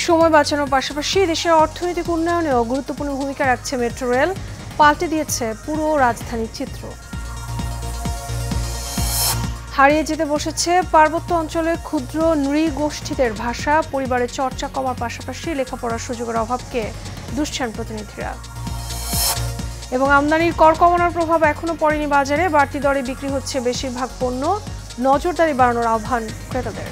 সময় বাঁচানোর পাশাপাশি দেশের অর্থনৈতিক উন্নয়নেও গুরুত্বপূর্ণ ভূমিকা রাখছে মেট্রো রেল, পাল্টে দিয়েছে পুরো রাজধানীর চিত্র। হারিয়ে যেতে বসেছে পার্বত্য অঞ্চলের ক্ষুদ্র নৃগোষ্ঠীদের ভাষা, পরিবারের চর্চা কমার পাশাপাশি লেখাপড়ার সুযোগের অভাবকে দুষছেন প্রতিনিধিরা। এবং আমদানির কর কমানোর প্রভাব এখনো পড়েনি বাজারে, বাড়তি দরে বিক্রি হচ্ছে বেশিরভাগ পণ্য, নজরদারি বাড়ানোর আহ্বান ক্রেতাদের।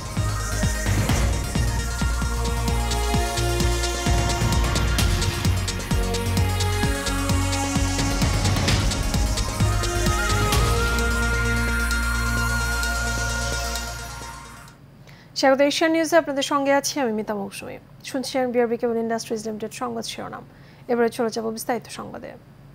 স্বাগত এশিয়ান নিউজে, আপনাদের সঙ্গে আছি আমি মিতা মৌসুমী। শুনছেন বিআরবি কেবল ইন্ডাস্ট্রিজ লিমিটেড সংবাদ শিরোনাম। এবারে চলে যাব বিস্তারিত সংবাদে।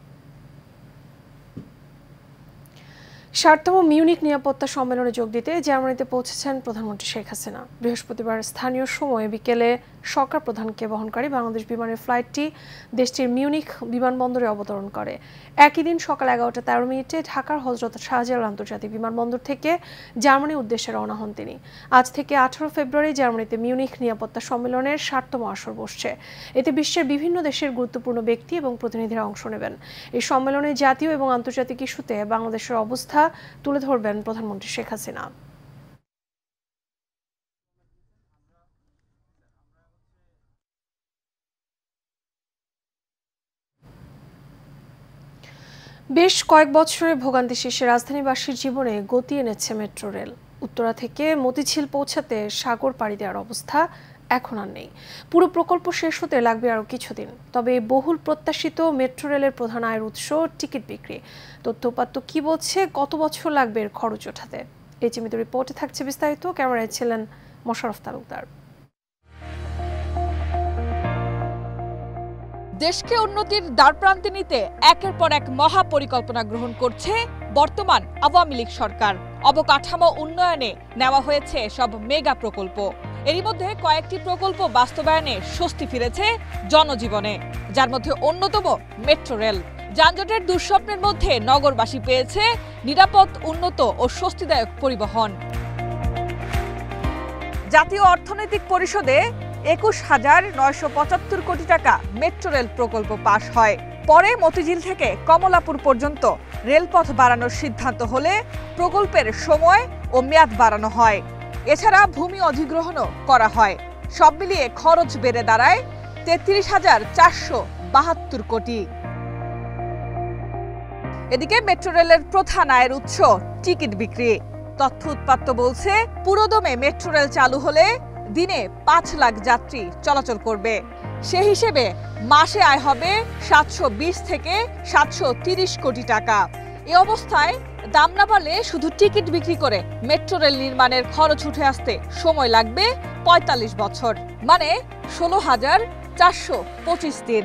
60তম মিউনিক নিরাপত্তা সম্মেলনে যোগ দিতে জার্মানিতে পৌঁছেছেন প্রধানমন্ত্রী শেখ হাসিনা। বৃহস্পতিবার স্থানীয় সময়ে বিকেলে সরকার প্রধানকে বহনকারী বাংলাদেশ বিমানের ফ্লাইটটি দেশটির মিউনিক বিমানবন্দরে অবতরণ করে। একই দিন সকাল 11:13 ঢাকার হযরত শাহজালাল আন্তর্জাতিক বিমানবন্দর থেকে জার্মানির উদ্দেশ্যে রওনা হন তিনি। আজ থেকে 18 ফেব্রুয়ারি জার্মানিতে মিউনিক নিরাপত্তা সম্মেলনের 60তম আসর বসছে। এতে বিশ্বের বিভিন্ন দেশের গুরুত্বপূর্ণ ব্যক্তি এবং প্রতিনিধিরা অংশ নেবেন। এই সম্মেলনে জাতীয় এবং আন্তর্জাতিক ইস্যুতে বাংলাদেশের অবস্থা তুলে ধরবেন প্রধানমন্ত্রী শেখ হাসিনা। বেশ কয়েক বছরের ভোগান্তি শেষে রাজধানীবাসীর জীবনে গতি এনেছে মেট্রো রেল। উত্তরা থেকে মতিঝিল পৌঁছাতে সাগর পাড়ি দেওয়ার অবস্থা এখন আর নেই। পুরো প্রকল্প শেষ হতে লাগবে আরও কিছুদিন। তবে বহুল প্রত্যাশিত মেট্রো রেলের প্রধান আয়ের উৎস টিকিট বিক্রি। তথ্যপাত্র কি বলছে, কত বছর লাগবে এর খরচ ওঠাতে? এই চিমিত রিপোর্টে থাকছে বিস্তারিত। ক্যামেরায় ছিলেন মোশাররফ তালুকদার। দেশকে উন্নতির দ্বারপ্রান্তে নিতে একের পর এক মহা পরিকল্পনা গ্রহণ করছে বর্তমান আওয়ামী লীগ সরকার। অবকাঠামো উন্নয়নে নেওয়া হয়েছে সব মেগা প্রকল্প। এরই মধ্যে কয়েকটি প্রকল্প বাস্তবায়নে স্বস্তি ফিরেছে জনজীবনে, যার মধ্যে অন্যতম মেট্রো রেল। যানজটের দুঃস্বপ্নের মধ্যে নগরবাসী পেয়েছে নিরাপদ, উন্নত ও স্বস্তিদায়ক পরিবহন। জাতীয় অর্থনৈতিক পরিষদে 21,975 কোটি টাকা মেট্রো রেল প্রকল্প পাশ হয়। পরে মতিঝিল থেকে কমলাপুর পর্যন্ত রেলপথ বাড়ানোর সিদ্ধান্ত হলে প্রকল্পের সময় ও মেয়াদ বাড়ানো হয়। এছাড়া ভূমি অধিগ্রহণও করা হয়। সব মিলিয়ে খরচ বেড়ে দাঁড়ায় 33,472 কোটি। এদিকে মেট্রো রেলের প্রধান আয়ের উৎস টিকিট বিক্রি। তথ্য উৎপাত্ত বলছে, পুরোদমে মেট্রো রেল চালু হলে দিনে 5 লাখ যাত্রী চলাচল করবে। সে হিসেবে মাসে আয় হবে 720 থেকে 730 কোটি টাকা। এ অবস্থায় দাম না বাড়লে শুধু টিকিট বিক্রি করে মেট্রো রেল নির্মাণের খরচ উঠে আসতে সময় লাগবে 45 বছর, মানে 16,425 দিন।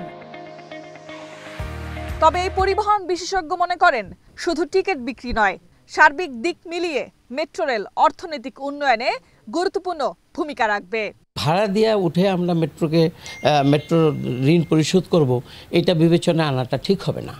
তবে এই পরিবহন বিশেষজ্ঞ মনে করেন, শুধু টিকিট বিক্রি নয়, সার্বিক দিক মিলিয়ে মেট্রো রেল অর্থনৈতিক উন্নয়নে গুরুত্বপূর্ণ ভূমিকা রাখবে। ভাড়া দিয়ে উঠে আমরা মেট্রো ঋণ পরিশোধ করব, এটা বিবেচনা আনাটা ঠিক হবে না।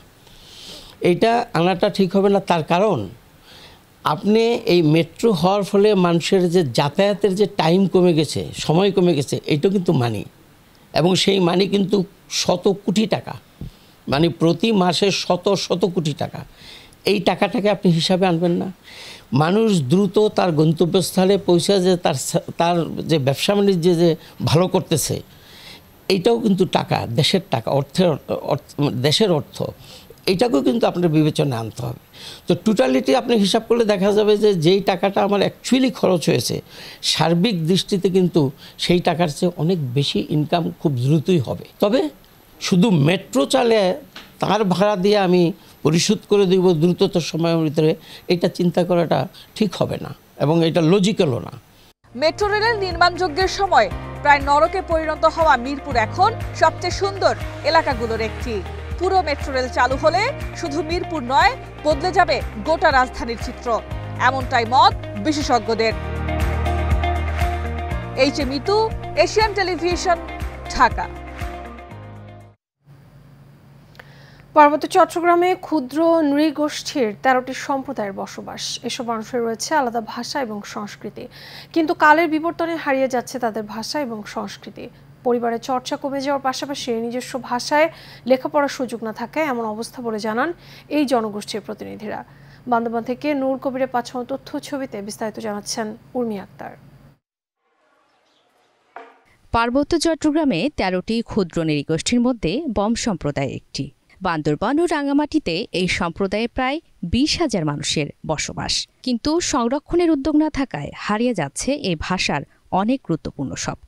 তার কারণ আপনি এই মেট্রো হওয়ার ফলে মানুষের যে যাতায়াতের যে টাইম কমে গেছে, সময় কমে গেছে, এইটাও কিন্তু মানি, এবং সেই মানি কিন্তু শত কোটি টাকা, মানে প্রতি মাসে শত কোটি টাকা। এই টাকাটাকে আপনি হিসাবে আনবেন না। মানুষ দ্রুত তার গন্তব্যস্থলে পৌঁছে যে তার যে ব্যবসা বাণিজ্য যে ভালো করতেছে, এইটাও কিন্তু টাকা, দেশের টাকা, দেশের অর্থ, এইটাকেও কিন্তু আপনার বিবেচনায় আনতে হবে। তো টোটালিটি আপনি হিসাব করলে দেখা যাবে যে যেই টাকাটা আমার অ্যাকচুয়ালি খরচ হয়েছে, সার্বিক দৃষ্টিতে কিন্তু সেই টাকার চেয়ে অনেক বেশি ইনকাম খুব দ্রুতই হবে। তবে শুধু মেট্রো চালে তার ভাড়া দিয়ে আমি পরিশোধ করে দিব দ্রুততর সময়ের ভিতরে, এটা চিন্তা করাটা ঠিক হবে না এবং এটা লজিক্যালও না। মেট্রো রেলের নির্মাণযজ্ঞের সময় প্রায় নরকে পরিণত হওয়া মিরপুর এখন সবচেয়ে সুন্দর এলাকাগুলোর একটি। পুরো মেট্রো রেল চালু হলে শুধু মিরপুর নয়, বদলে যাবে গোটা রাজধানীর চিত্র, এমনটাই মত বিশেষজ্ঞদের। H A Mitu, Asian television, Dhaka. পার্বত্য চট্টগ্রামে ক্ষুদ্র নৃগোষ্ঠীর 13টি সম্প্রদায়ের বসবাস। এসব মানুষের রয়েছে আলাদা ভাষা এবং সংস্কৃতি, কিন্তু কালের বিবর্তনে হারিয়ে যাচ্ছে তাদের ভাষা এবং সংস্কৃতি। পরিবারের চর্চা কমে যাওয়ার পাশাপাশি নিজস্ব ভাষায় লেখাপড়ার সুযোগ না থাকায় এমন অবস্থা বলে জানান এই জনগোষ্ঠীর প্রতিনিধিরা। বান্দরবান থেকে নূর কবিরের পাঠানো তথ্য ছবিতে বিস্তারিত জানাচ্ছেন উর্মি আক্তার। পার্বত্য চট্টগ্রামে 13টি ক্ষুদ্র নৃগোষ্ঠীর মধ্যে বম সম্প্রদায় একটি। বান্দরবান ও রাঙামাটিতে এই সম্প্রদায়ে প্রায় 20,000 মানুষের বসবাস, কিন্তু সংরক্ষণের উদ্যোগ না থাকায় হারিয়ে যাচ্ছে এই ভাষার অনেক গুরুত্বপূর্ণ শব্দ।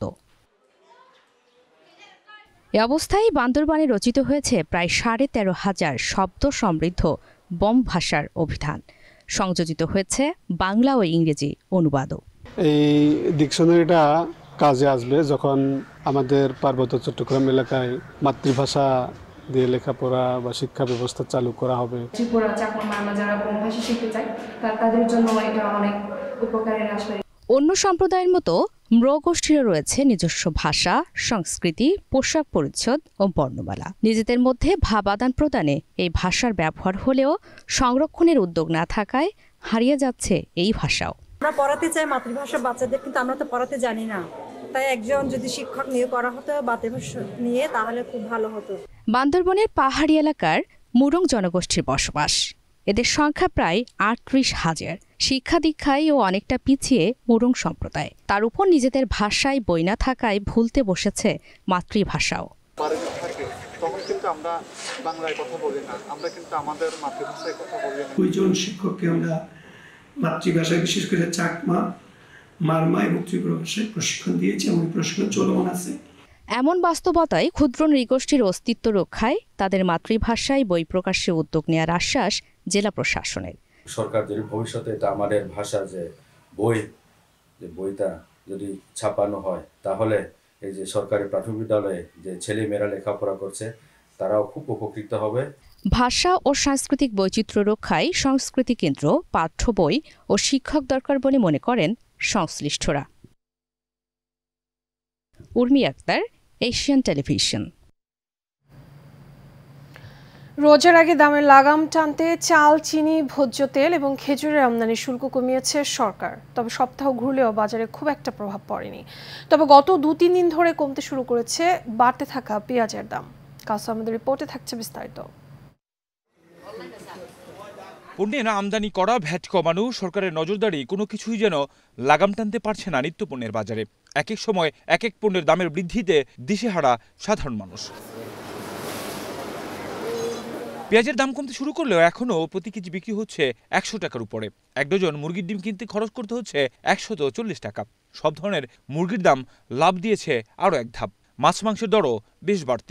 এ অবস্থায় বান্দরবানে রচিত হয়েছে প্রায় 13,500 শব্দ সমৃদ্ধ বম ভাষার অভিধান। সংযোজিত হয়েছে বাংলা ও ইংরেজি অনুবাদও। এই ডিকশনারিটা কাজে আসবে যখন আমাদের পার্বত্য চট্টগ্রাম এলাকায় মাতৃভাষা দিয়ে লেখাপড়া বা শিক্ষা ব্যবস্থা চালু করা হবে। ত্রিপুরা, চাকমা, মারমা যারা বম ভাষা শিখতে চায় তাদের জন্য এটা অনেক উপকারের আসবে। অন্য সম্প্রদায়ের মতো মৃগোষ্ঠীরও রয়েছে নিজস্ব ভাষা, সংস্কৃতি, পোশাক পরিচ্ছদ ও বর্ণমালা। নিজেদের মধ্যে ভাব আদান প্রদানে এই ভাষার ব্যবহার হলেও সংরক্ষণের উদ্যোগ না থাকায় হারিয়ে যাচ্ছে এই ভাষাও। আমরা পড়াতে চাই মাতৃভাষা বাচ্চাদের, কিন্তু আমরা তো পড়াতে জানি না। তাই একজন যদি শিক্ষক নিয়োগ করা হতো মাতৃভাষা নিয়ে, তাহলে খুব ভালো হতো। বান্দরবনের পাহাড়ি এলাকার মুরং জনগোষ্ঠীর বসবাস। এদের সংখ্যা প্রায় 38,000। শিক্ষা দীক্ষায় ও অনেকটা পিছিয়ে মুরং সম্প্রদায়। তার উপর নিজেদের ভাষায় বই না থাকায় ভুলতে বসেছে মাতৃভাষাও। তখন কিন্তু আমরা বাংলায় কথা বলি না, আমরা কিন্তু আমাদের মাতৃভাষায় কথা বলি না। দুইজন শিক্ষককে আমরা মাতৃভাষায় বিশেষ করে চাকমা, মারমা এবং ত্রিপুরা ভাষায় প্রশিক্ষণ দিয়েছি এবং প্রশিক্ষণ চলমান আছে। এমন বাস্তবতায় ক্ষুদ্র নৃগোষ্ঠীর অস্তিত্ব রক্ষায় তাদের মাতৃভাষায় বই প্রকাশে উদ্যোগ নেওয়ার আশ্বাস জেলা প্রশাসনের। সরকার যদি ভবিষ্যতে এটা আমাদের ভাষা যে বইটা যদি ছাপানো হয়, তাহলে এই যে সরকারি প্রাথমিক বিদ্যালয়ে যে ছেলেমেয়েরা লেখাপড়া করছে তারাও খুব উপকৃত হবে। ভাষা ও সাংস্কৃতিক বৈচিত্র্য রক্ষায় সংস্কৃতি কেন্দ্র, পাঠ্য বই ও শিক্ষক দরকার বলে মনে করেন সংশ্লিষ্টরা। Urmi Akter, Asian television. রোজার আগে দামের লাগাম টানতে চাল, চিনি, ভোজ্য তেল এবং খেজুরের আমদানি শুল্ক কমিয়েছে সরকার। তবে সপ্তাহ ঘুরলেও বাজারে খুব একটা প্রভাব পড়েনি। তবে গত 2-3 দিন ধরে কমতে শুরু করেছে বাড়তে থাকা পেঁয়াজের দাম। কাসু আমাদের রিপোর্টে থাকছে বিস্তারিত। পণ্যের আমদানি করা ভ্যাট কমানো, সরকারের নজরদারি কোনো কিছুই যেন লাগাম টানতে পারছে না নিত্য পণ্যের বাজারে। এক এক সময় এক এক পণ্যের দামের বৃদ্ধিতে দিশেহারা সাধারণ মানুষ। পেঁয়াজের দাম কমতে শুরু করলেও এখনও প্রতি কেজি বিক্রি হচ্ছে 100 টাকার উপরে। 1 ডজন মুরগির ডিম কিনতে খরচ করতে হচ্ছে 140 টাকা। সব ধরনের মুরগির দাম লাভ দিয়েছে আরও এক ধাপ। মাছ মাংসের দরও বেশ বাড়তি।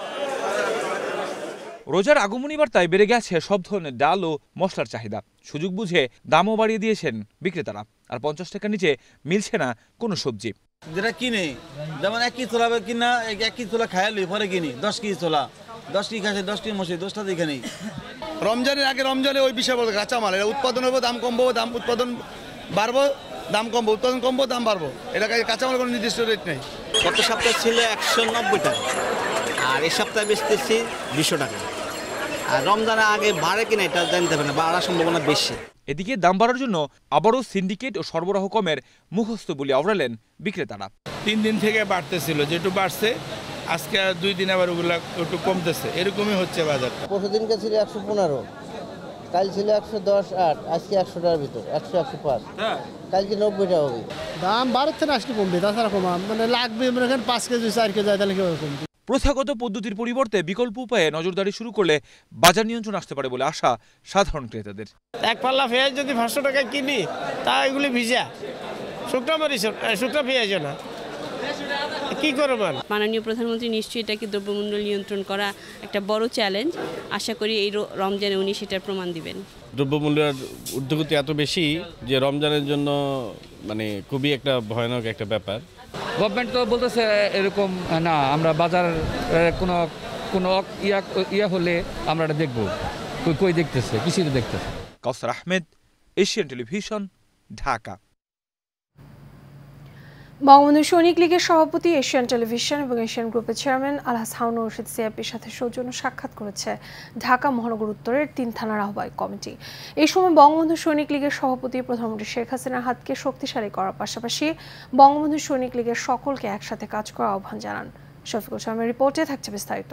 রোজার আগমনী বার্তায় বেড়ে গেছে সব ধরনের ডাল ও মশলার চাহিদা। সুযোগ বুঝে দামও বাড়িয়ে দিয়েছেন বিক্রেতারা। আর 50 টাকার নিচে মিলছে না কোনো সবজি। যেটা কিনে যেমন 1 কেজি ছোলা কিনা 1 কেজি ছোলা খাইলে পরে কিনি 10 কেজি ছোলা, 10 কেজি খাইছে 10 কেজি মশলা 10টা দেখে নেই। রমজানের আগে রমজানে ওই বিষয় বলতে কাঁচামাল উৎপাদন হবে, দাম কমবো, দাম উৎপাদন বাড়বো, দাম কমবো, উৎপাদন কমবো, দাম বাড়বো। এটা কাঁচামাল কোনো নির্দিষ্ট রেট নেই। গত সপ্তাহে ছিল 190 টাকা, আর এই সপ্তাহে বেচতেছি 200 টাকা। আর রমজানের আগে বাড়ে কিনা এটা জানতে পারে না, বাড়ার সম্ভাবনা বেশি। এদিকে দাম বাড়ার জন্য আবারও সিন্ডিকেট ও সরবরাহ কমের মুখস্থ বলে আওড়ালেন বিক্রেতারা। 3 দিন থেকে বাড়তেছিল, যেটু বাড়ছে আজকে 2 দিন আবার ওগুলা একটু কমতেছে, এরকমই হচ্ছে বাজারটা। পরশুদিনকে ছিল 115, কাল ছিল 110, আজকে 100 টাকার ভিতর, 100, 105, কালকে 90 টাকা হবে। দাম বাড়ছে না, আসলে কমবে, তাছাড়া কমা মানে লাগবে, মানে 5 কেজি 4 কেজি তাহলে কি কমবে। প্রথাগত পদ্ধতির পরিবর্তে বিকল্প উপায়ে নজরদারি শুরু করলে বাজার নিয়ন্ত্রণ আসতে পারে বলে আশা সাধারণ ক্রেতাদের। 1 পাল্লা পেঁয়াজ যদি 500 টাকায় কিনি, তা এগুলি ভিজা শুকনো পেঁয়াজ না, কি করবেন? মাননীয় প্রধানমন্ত্রী নিশ্চয়ই এটাকে দ্রব্যমূল্য নিয়ন্ত্রণ করা একটা বড় চ্যালেঞ্জ। আশা করি এই রমজানে উনি সেটার প্রমাণ দিবেন। দ্রব্যমূল্যের ঊর্ধ্বগতি এত বেশি যে রমজানের জন্য মানে খুবই একটা ভয়ানক একটা ব্যাপার। গভর্নমেন্ট তো বলতেছে এরকম না, আমরা বাজার কোনো ইয়া হলে আমরা এটা দেখবো। কই দেখতেছে, কিছুই দেখতেছে। Kawsar Ahmed, Asian television, Dhaka. বঙ্গবন্ধু সৈনিক লীগের সভাপতি, এশিয়ান টেলিভিশন এবং এশিয়ান গ্রুপের চেয়ারম্যান আলহাজ হারুনুর রশিদ সিআইপির সাথে সৌজন্য সাক্ষাৎ করেছে ঢাকা মহানগর উত্তরের 3 থানার আহ্বায়ক কমিটি। এই সময় বঙ্গবন্ধু সৈনিক লীগের সভাপতি প্রধানমন্ত্রী শেখ হাসিনার হাতকে শক্তিশালী করার পাশাপাশি বঙ্গবন্ধু সৈনিক লীগের সকলকে একসাথে কাজ করার আহ্বান জানান। শফিকুল সালামের রিপোর্টে থাকছে বিস্তারিত।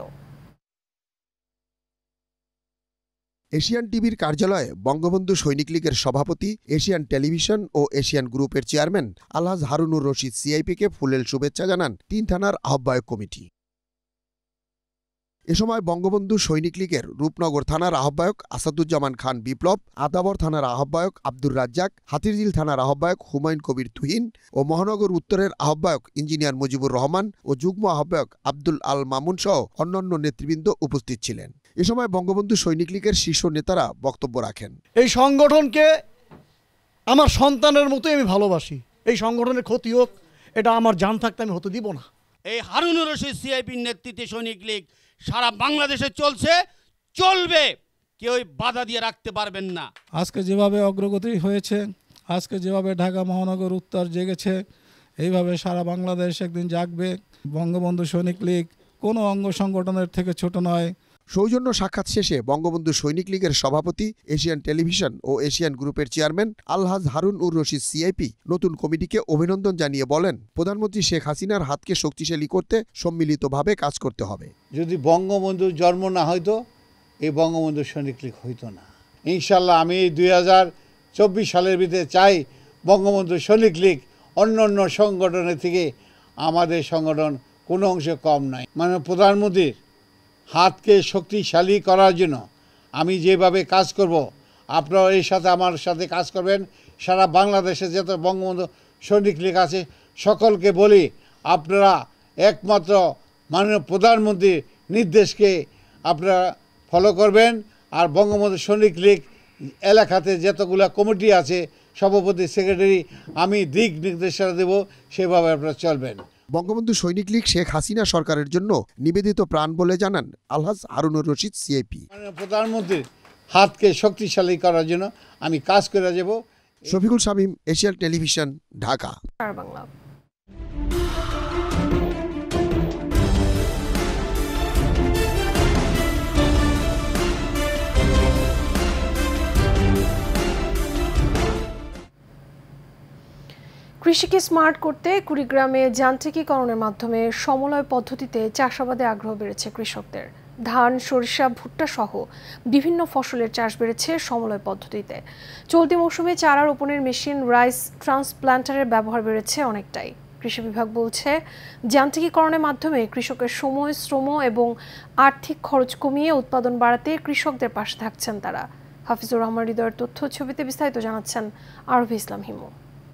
এশিয়ান টিভির কার্যালয়ে বঙ্গবন্ধু সৈনিক লীগের সভাপতি, এশিয়ান টেলিভিশন ও এশিয়ান গ্রুপের চেয়ারম্যান আলহাজ হারুনুর রশিদ সিআইপিকে ফুলেল শুভেচ্ছা জানান 3 থানার আহ্বায়ক কমিটি। এ সময় বঙ্গবন্ধু সৈনিক লীগের রূপনগর থানার আহ্বায়ক আসাদুজ্জামান খান বিপ্লব, আদাবর থানার আহ্বায়ক আব্দুর রাজ্জাক, হাতিরঝিল থানার আহ্বায়ক হুমায়ুন কবির তুহিন ও মহানগর উত্তরের আহ্বায়ক ইঞ্জিনিয়ার মুজিবুর রহমান ও যুগ্ম আহ্বায়ক আব্দুল আল মামুন সহ অন্যান্য নেতৃবৃন্দ উপস্থিত ছিলেন। এ সময় বঙ্গবন্ধু সৈনিক লীগের শীর্ষ নেতারা বক্তব্য রাখেন। এই সংগঠনকে আমার সন্তানের মতোই আমি ভালোবাসি। এই সংগঠনের ক্ষতি হোক, এটা আমার জান থাকতে আমি হতে দিব না। এই হারুনুর রশিদ সিআইপির নেতৃত্বে সৈনিক লীগ সারা বাংলাদেশে চলছে, চলবে, কেউ বাধা দিয়ে রাখতে পারবেন না। আজকে যেভাবে অগ্রগতি হয়েছে, আজকে যেভাবে ঢাকা মহানগর উত্তর জেগেছে, এইভাবে সারা বাংলাদেশ একদিন জাগবে। বঙ্গবন্ধু সৈনিক লীগ কোনো অঙ্গ সংগঠনের থেকে ছোট নয়। সৌজন্য সাক্ষাৎ শেষে বঙ্গবন্ধু সৈনিক লীগের সভাপতি, এশিয়ান টেলিভিশন ও এশিয়ান গ্রুপের চেয়ারম্যান আলহাজ হারুনুর রশিদ সিআইপি নতুন কমিটিকে অভিনন্দন জানিয়ে বলেন, প্রধানমন্ত্রী শেখ হাসিনার হাতকে শক্তিশালী করতে সম্মিলিতভাবে কাজ করতে হবে। যদি বঙ্গবন্ধুর জন্ম না হইতো, এই বঙ্গবন্ধু সৈনিক লীগ হইতো না। ইনশাল্লাহ আমি 2024 সালের ভিতরে চাই বঙ্গবন্ধু সৈনিক লীগ অন্য সংগঠনের থেকে আমাদের সংগঠন কোনো অংশে কম নয়। মানে প্রধানমন্ত্রীর হাতকে শক্তিশালী করার জন্য আমি যেভাবে কাজ করব, আপনারা এর সাথে আমার সাথে কাজ করবেন। সারা বাংলাদেশে যত বঙ্গবন্ধু সৈনিক লীগ আছে সকলকে বলি, আপনারা একমাত্র মাননীয় প্রধানমন্ত্রীর নির্দেশকে আপনারা ফলো করবেন। আর বঙ্গবন্ধু সৈনিক লীগ এলাকাতে যতগুলো কমিটি আছে, সভাপতি, সেক্রেটারি, আমি দিক নির্দেশনা দেব, সেভাবে আপনারা চলবেন। বঙ্গবন্ধু সৈনিক লীগ শেখ হাসিনা সরকারের জন্য নিবেদিত প্রাণ বলে জানান আলহাজ হারুনুর রশিদ সিআইপি। প্রধানমন্ত্রীর হাতকে শক্তিশালী করার জন্য আমি কাজ করে যাব। Shafiqul Shamim, Asian television, Dhaka. কৃষিকে স্মার্ট করতে কুড়িগ্রামে যান্ত্রিকীকরণের মাধ্যমে সমলয় পদ্ধতিতে চাষাবাদে আগ্রহ বেড়েছে কৃষকদের। ধান, সরিষা, ভুট্টা সহ বিভিন্ন ফসলের চাষ বেড়েছে সমলয় পদ্ধতিতে। চলতি মৌসুমে চারা রোপণের মেশিন, রাইস ট্রান্সপ্লান্টারের ব্যবহার বেড়েছে অনেকটাই। কৃষি বিভাগ বলছে, যান্ত্রিকীকরণের মাধ্যমে কৃষকের সময়, শ্রম এবং আর্থিক খরচ কমিয়ে উৎপাদন বাড়াতে কৃষকদের পাশে থাকছেন তারা। হাফিজুর রহমান হৃদয়ের তথ্য ছবিতে বিস্তারিত জানাচ্ছেন আরভি ইসলাম হিমু।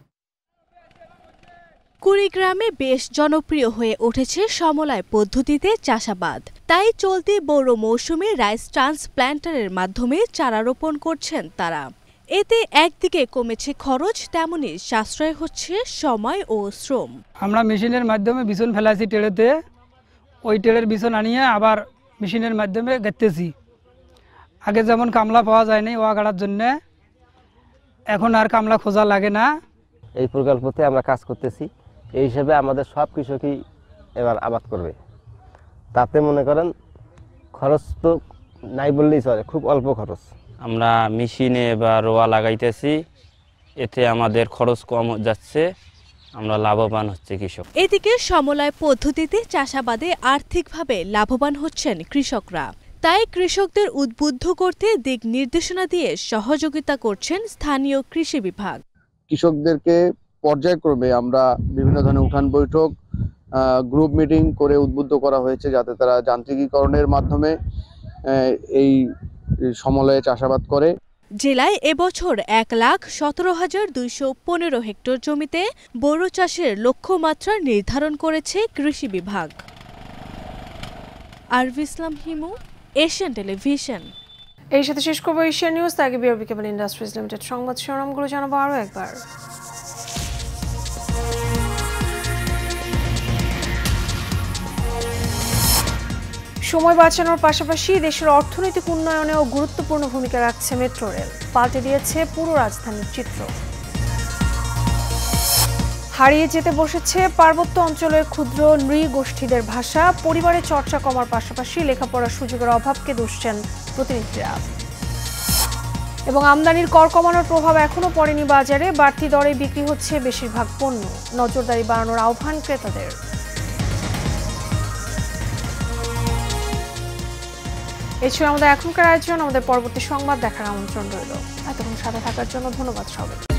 কুড়িগ্রামে বেশ জনপ্রিয় হয়ে উঠেছে সমলয় পদ্ধতিতে চাষাবাদ। তাই চলতি বোরো মৌসুমে রাইস ট্রান্সপ্লান্টারের মাধ্যমে চারা রোপণ করছেন তারা। এতে একদিকে কমেছে খরচ, তেমনি সাশ্রয় হচ্ছে সময় ও শ্রম। আমরা মেশিনের মাধ্যমে বিছন ফেলাছি টেড়েতে, ওই টেড়ের বিছন আনিয়ে আবার মেশিনের মাধ্যমে গেতেছি। আগে যেমন কামলা পাওয়া যায়নি ওয়া গাড়ার জন্যে, এখন আর কামলা খোঁজা লাগে না। এই প্রকল্পতে আমরা কাজ করতেছি, এই হিসেবে আমাদের সব কৃষকই এবার আবাদ করবে। তাতে মনে করেন খরচ তো নাই বললেই চলে, খুব অল্প খরচ। আমরা মেশিনে বা রোয়া লাগাইতেছি, এতে আমাদের খরচ কম যাচ্ছে, আমরা লাভবান হচ্ছে কৃষক। এদিকে সমলয় পদ্ধতিতে চাষাবাদে আর্থিকভাবে লাভবান হচ্ছেন কৃষকরা। তাই কৃষকদের উদ্বুদ্ধ করতে দিক নির্দেশনা দিয়ে সহযোগিতা করছেন স্থানীয় কৃষি বিভাগ। কৃষকদেরকে পর্যায়ক্রমে আমরা বিভিন্ন ধরনের উঠান বৈঠক, গ্রুপ মিটিং করে উদ্বুদ্ধ করা হয়েছে, যাতে তারা যান্ত্রিকীকরণের মাধ্যমে এই সমলয়ে চাষাবাদ করে। জেলায় এবছর 1,17,215 হেক্টর জমিতে বোরো চাষের লক্ষ্যমাত্রা নির্ধারণ করেছে কৃষি বিভাগ। Arvi Islam Himu, Asian television. এই সাথে শেষ করবো এশিয়ান নিউজ। তার আগে বিআরবি কেবল ইন্ডাস্ট্রিজ লিমিটেড সংবাদ শিরোনামগুলো জানাবো আরও একবার। সময় বাঁচানোর পাশাপাশি দেশের অর্থনৈতিক উন্নয়নেও গুরুত্বপূর্ণ ভূমিকা রাখছে মেট্রো রেল, পাল্টে দিয়েছে পুরো রাজধানীর চিত্র। হারিয়ে যেতে বসেছে পার্বত্য অঞ্চলের ক্ষুদ্র নৃগোষ্ঠীদের ভাষা, পরিবারে চর্চা কমার পাশাপাশি লেখাপড়ার সুযোগের অভাবকে দুষছেন প্রতিনিধিরা। এবং আমদানির কর কমানোর প্রভাব এখনো পড়েনি বাজারে, বাড়তি দরে বিক্রি হচ্ছে বেশিরভাগ পণ্য, নজরদারি বাড়ানোর আহ্বান ক্রেতাদের। এই ছিল আমাদের এখনকার আয়োজন। আমাদের পরবর্তী সংবাদ দেখার আমন্ত্রণ রইল। এতক্ষণ সাথে থাকার জন্য ধন্যবাদ সবাইকে।